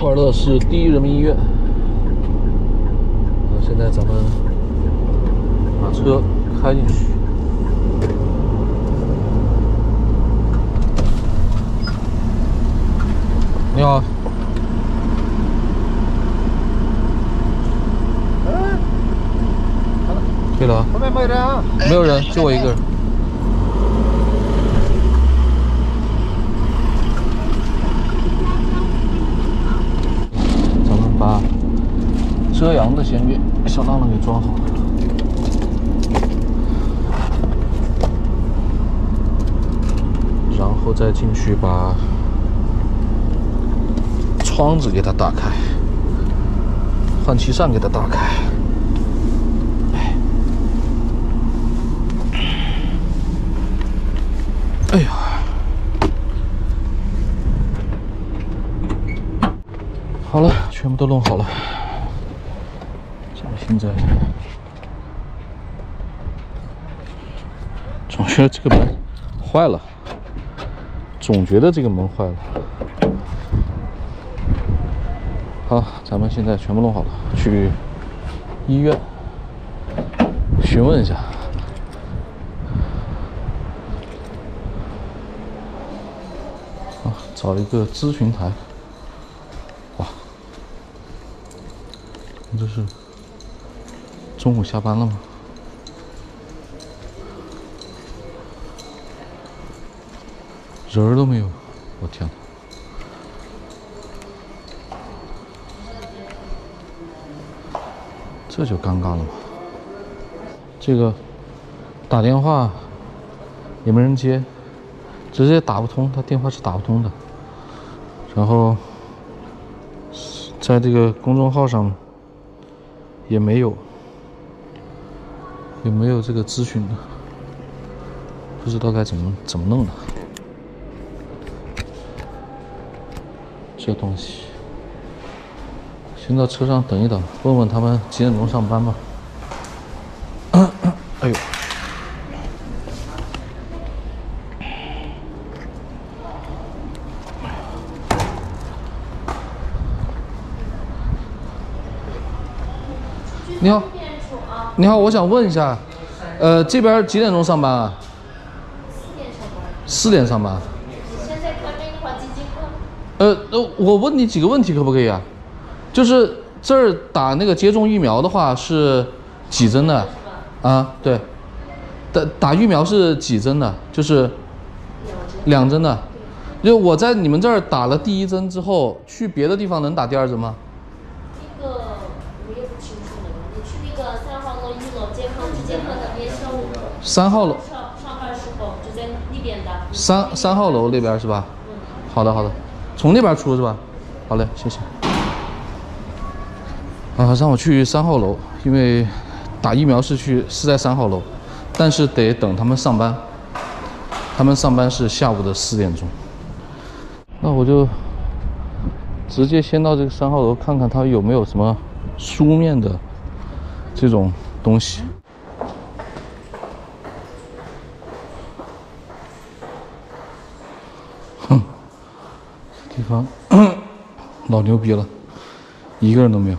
欢乐市第一人民医院。现在咱们把车开进去。你好。可以了。 后面没人啊？ 没有人，就我一个人。咱们把遮阳的先给小浪浪给装好，然后再进去把窗子给它打开，换气扇给它打开。哎呀，好了，全部都弄好了。咱们现在总觉得这个门坏了，总觉得这个门坏了。好，咱们现在全部弄好了，去医院询问一下。找一个咨询台。哇，你这是中午下班了吗？人儿都没有，我天哪！这就尴尬了嘛。这个打电话也没人接，直接打不通，他电话是打不通的。然后在这个公众号上也没有这个咨询的，不知道该怎么弄的。这东西先到车上等一等，问问他们几点钟上班吧。哎呦！你好，你好，我想问一下，这边几点钟上班啊？4点上班。 你现在看病的话，几课？ 我问你几个问题可不可以啊？就是这儿打那个接种疫苗的话是几针的？啊，对，打疫苗是几针的？就是2针的。就我在你们这儿打了第1针之后，去别的地方能打第2针吗？ 这个我也不清楚了。你去那个3号楼、1楼健康之健康那边上午。 3号楼。 上班时候就在那边的。 3号楼那边是吧？ 嗯。 好的好的，从那边出是吧？好嘞，谢谢。让我去3号楼，因为打疫苗是在3号楼，但是得等他们上班。他们上班是下午的4点钟。那我就直接先到这个3号楼看看他有没有什么书面的这种东西。哼，这地方老牛逼了，一个人都没有。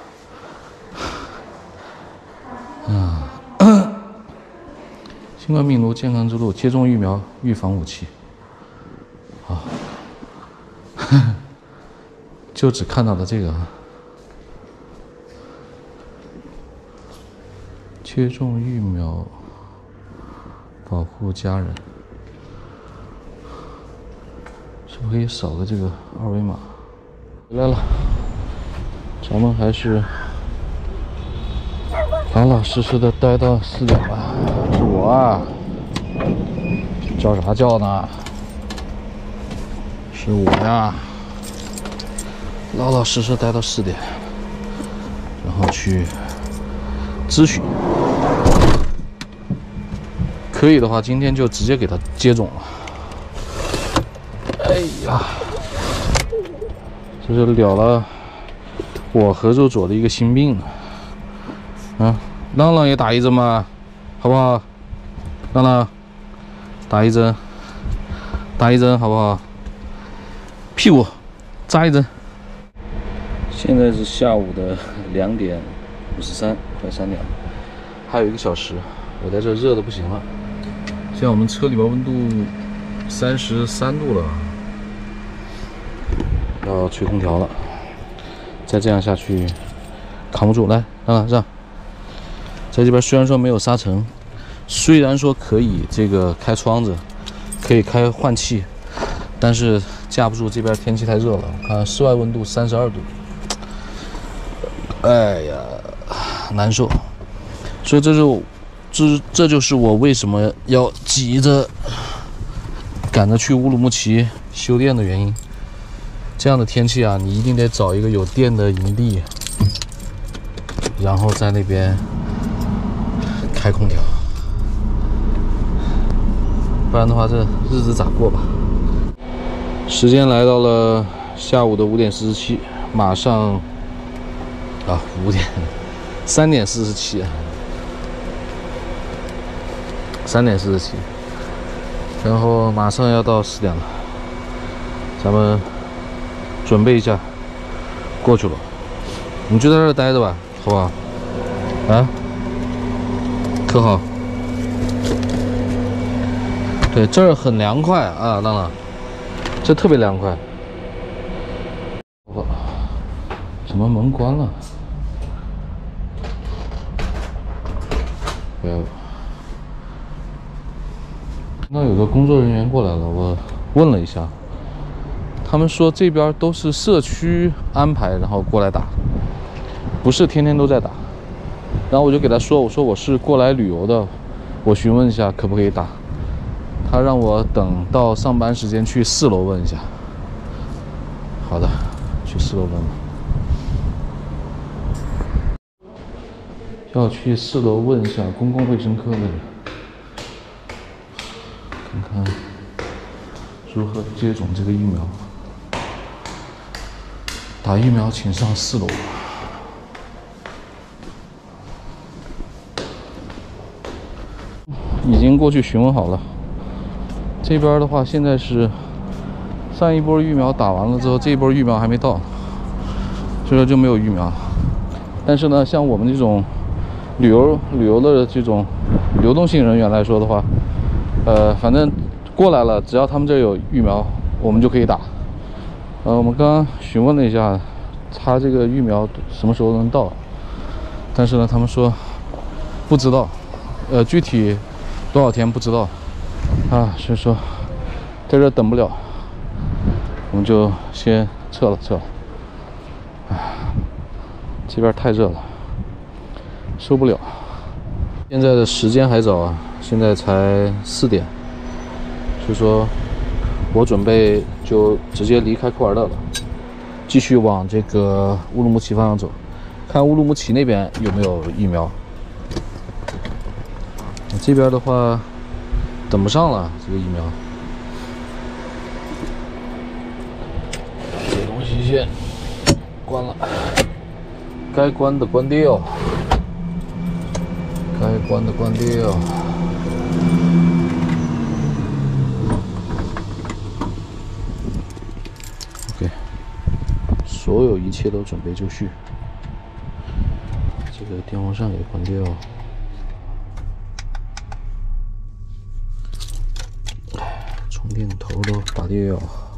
新冠病毒健康之路，接种疫苗，预防武器。好，就只看到了这个。接种疫苗，保护家人，是不是可以扫个这个2维码？回来了，咱们还是老老实实的待到4点吧。是我啊，叫啥叫呢？是我呀，老老实实待到4点，然后去咨询。可以的话，今天就直接给他接种了。哎呀，这就了了我和肉左的一个心病了。浪浪也打1针吧，好不好？浪浪，打1针，打1针好不好？屁股扎1针。 现在是下午的2点53，快3点了，还有1个小时，我在这热的不行了。现在我们车里边温度33度了，要吹空调了。再这样下去扛不住，来，让让。在这边虽然说没有沙尘，虽然说可以这个开窗子，可以开换气，但是架不住这边天气太热了。看室外温度32度。哎呀，难受，所以这就是我为什么要急着赶着去乌鲁木齐修电的原因。这样的天气啊，你一定得找一个有电的营地，然后在那边开空调，不然的话这日子咋过吧？时间来到了下午的5点47，马上。3点47，然后马上要到4点了，咱们准备一下过去了。你就在这儿待着吧，好不好？啊，可好？对，这儿很凉快啊，浪浪，这特别凉快。怎么门关了？那有个工作人员过来了，我问了一下，他们说这边都是社区安排，然后过来打，不是天天都在打。然后我就给他说，我说我是过来旅游的，我询问一下可不可以打。他让我等到上班时间去4楼问一下。好的，去4楼问吧。要去4楼问一下公共卫生科的人，看看如何接种这个疫苗。打疫苗请上4楼。已经过去询问好了。这边的话，现在是上一波疫苗打完了之后，这一波疫苗还没到，所以说就没有疫苗。但是呢，像我们这种旅游的这种流动性人员来说的话，反正过来了，只要他们这有疫苗，我们就可以打。我们刚刚询问了一下，他这个疫苗什么时候能到，但是呢，他们说不知道，具体多少天不知道啊，所以说在这等不了，我们就先撤了。这边太热了，受不了。现在的时间还早啊，现在才4点，所以说我准备就直接离开库尔勒了，继续往这个乌鲁木齐方向走，看乌鲁木齐那边有没有疫苗。这边的话等不上了，这个疫苗。这东西先关了，该关的关掉，该关的关掉。OK， 所有一切都准备就绪。这个电风扇给关掉。充电头都拔掉。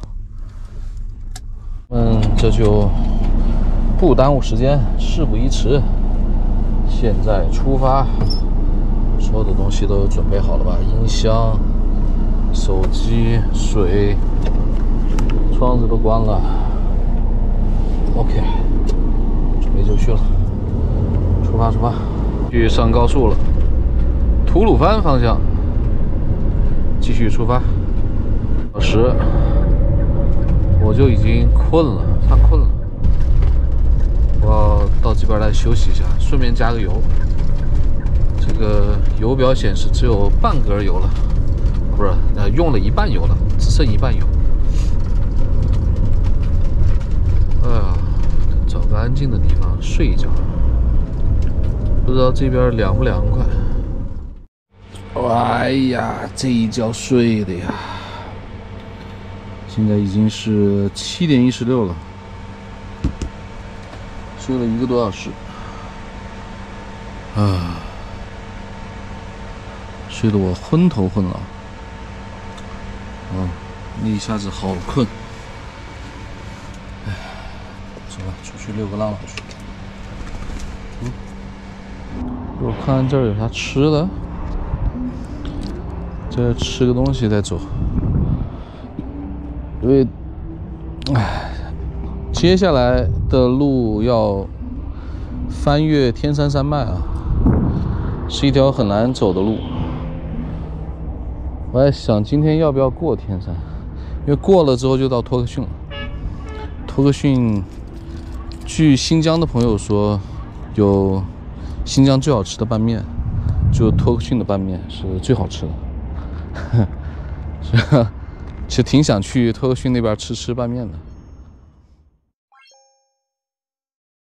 这就不耽误时间，事不宜迟，现在出发。所有的东西都准备好了吧？音箱、手机、水，窗子都关了。OK， 准备就绪了，出发！去上高速了，吐鲁番方向，继续出发。小时，我就已经困了，犯困了。我要到这边来休息一下，顺便加个油。这个油表显示只有半格油了，不是，用了1半油了，只剩1半油。哎呀，找个安静的地方睡一觉。不知道这边凉不凉快。哎呀，这一觉睡的呀！现在已经是7点16了。 睡了1个多小时，啊，睡得我昏头昏脑，一下子好困。哎，走吧，出去遛个浪去。我看这儿有啥吃的，这吃个东西再走。因为，接下来的路要翻越天山山脉啊，是一条很难走的路。我在想今天要不要过天山，因为过了之后就到托克逊了。托克逊，据新疆的朋友说，有新疆最好吃的拌面，就托克逊的拌面是最好吃的。其实挺想去托克逊那边吃拌面的。